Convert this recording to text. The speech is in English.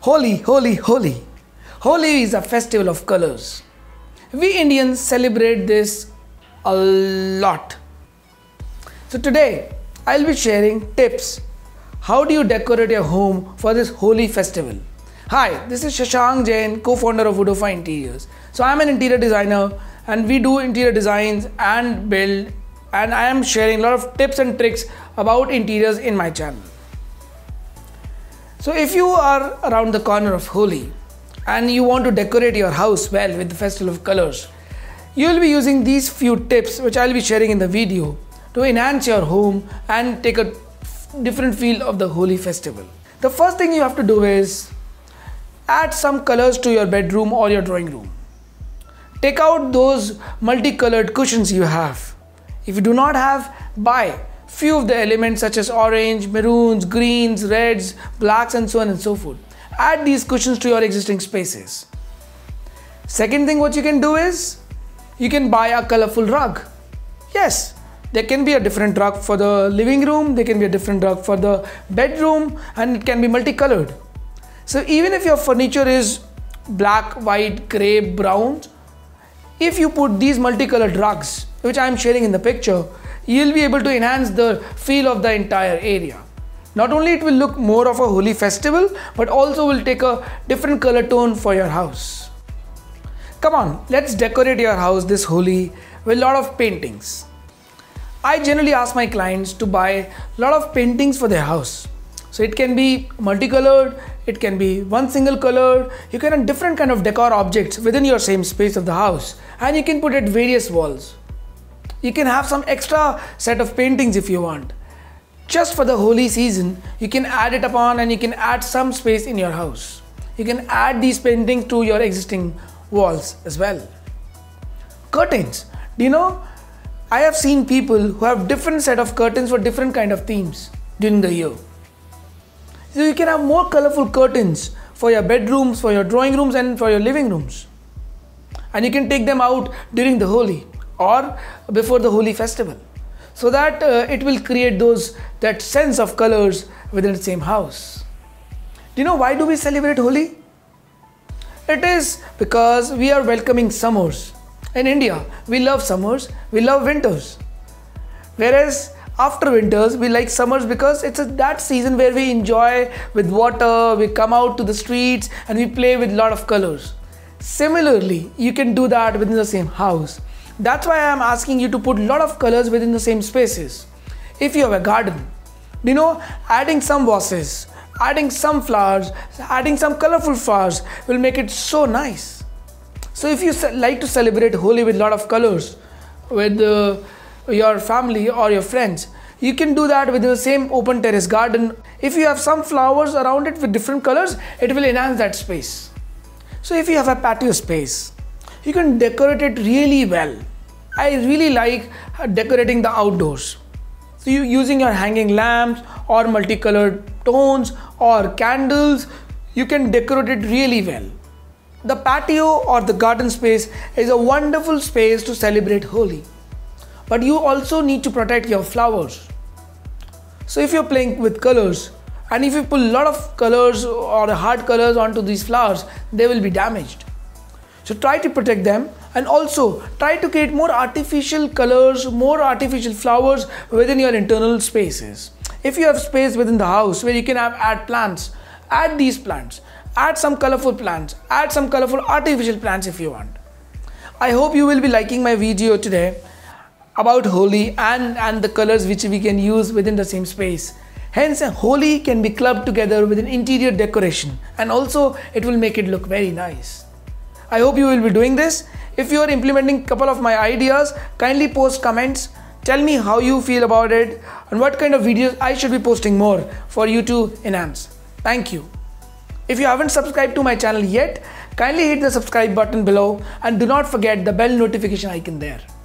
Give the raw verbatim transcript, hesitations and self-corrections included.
Holi, Holi, Holi. Holi is a festival of colors. We Indians celebrate this a lot. So today, I'll be sharing tips. How do you decorate your home for this Holi festival? Hi, this is Shashank Jain, co-founder of Woodofa Interiors. So I'm an interior designer and we do interior designs and build, and I am sharing a lot of tips and tricks about interiors in my channel. So if you are around the corner of Holi and you want to decorate your house well with the festival of colors, you will be using these few tips which I'll be sharing in the video to enhance your home and take a different feel of the Holi festival. The first thing you have to do is add some colors to your bedroom or your drawing room. Take out those multicolored cushions you have. If you do not have, buy few of the elements such as orange, maroons, greens, reds, blacks and so on and so forth. Add these cushions to your existing spaces. Second thing what you can do is, you can buy a colorful rug. Yes, there can be a different rug for the living room, there can be a different rug for the bedroom, and it can be multicolored. So even if your furniture is black, white, grey, brown, if you put these multicolored rugs, which I am sharing in the picture, you'll be able to enhance the feel of the entire area. Not only it will look more of a Holi festival, but also will take a different color tone for your house. Come on, let's decorate your house this Holi with a lot of paintings. I generally ask my clients to buy a lot of paintings for their house. So it can be multicolored, it can be one single color. You can have different kind of decor objects within your same space of the house, and you can put it various walls. You can have some extra set of paintings if you want. Just for the Holi season, you can add it upon and you can add some space in your house. You can add these paintings to your existing walls as well. Curtains. Do you know, I have seen people who have different set of curtains for different kind of themes during the year. So you can have more colorful curtains for your bedrooms, for your drawing rooms and for your living rooms. And you can take them out during the Holi or before the Holi festival, so that uh, it will create those that sense of colors within the same house. Do you know why do we celebrate Holi? It is because we are welcoming summers. In India, we love summers, we love winters. Whereas after winters, we like summers because it's a, that season where we enjoy with water, we come out to the streets and we play with a lot of colors. Similarly, you can do that within the same house. That's why I am asking you to put a lot of colors within the same spaces. If you have a garden, you know, adding some vases, adding some flowers, adding some colorful flowers will make it so nice. So if you like to celebrate Holi with a lot of colors with uh, your family or your friends, you can do that within the same open terrace garden. If you have some flowers around it with different colors, it will enhance that space. So if you have a patio space, you can decorate it really well. I really like decorating the outdoors. So you using your hanging lamps or multicolored tones or candles, you can decorate it really well. The patio or the garden space is a wonderful space to celebrate Holi. But you also need to protect your flowers. So if you're playing with colors, and if you put a lot of colors or hard colors onto these flowers, they will be damaged. So try to protect them, and also try to create more artificial colors, more artificial flowers within your internal spaces. If you have space within the house where you can have add plants, add these plants, add some colorful plants, add some colorful artificial plants if you want. I hope you will be liking my video today about Holi and, and the colors which we can use within the same space. Hence, Holi can be clubbed together with an interior decoration, and also it will make it look very nice. I hope you will be doing this. If you are implementing a couple of my ideas, kindly post comments. Tell me how you feel about it and what kind of videos I should be posting more for you to enhance. Thank you. If you haven't subscribed to my channel yet, kindly hit the subscribe button below and do not forget the bell notification icon there.